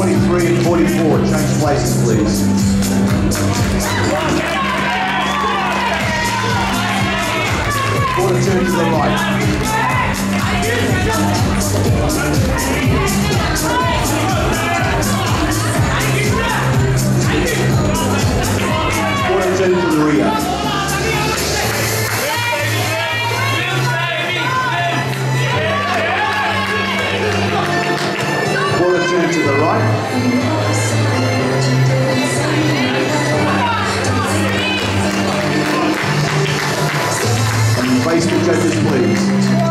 43 and 44. Change places, please. Quarter turn to the right. Quarter turn to the rear. Quarter turn to the right. And face the judges, please.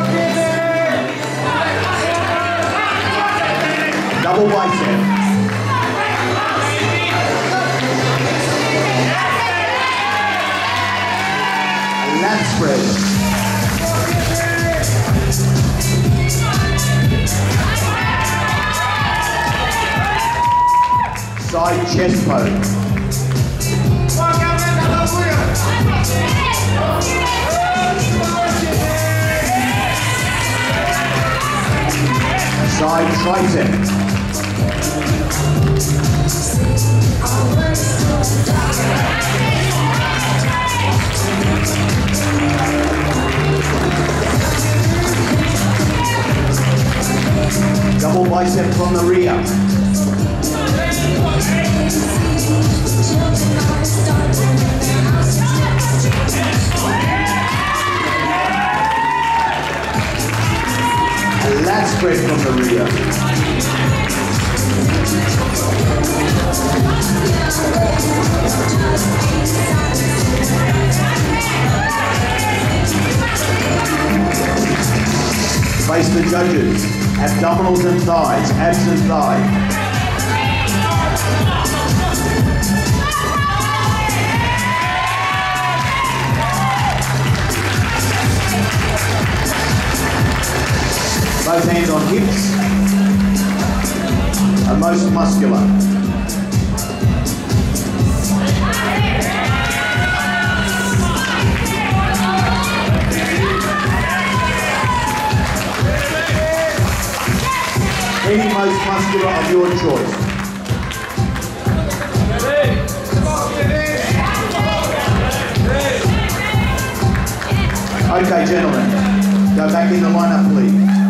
Double bicep. Lat spread. Side chest pose. Side tricep. Double bicep from the rear. A lat spread from the rear. Face the judges. Abdominals and thighs. Abs and thighs. Both hands on hips, and most muscular. Any most muscular of your choice. Okay, gentlemen, go back in the lineup, please.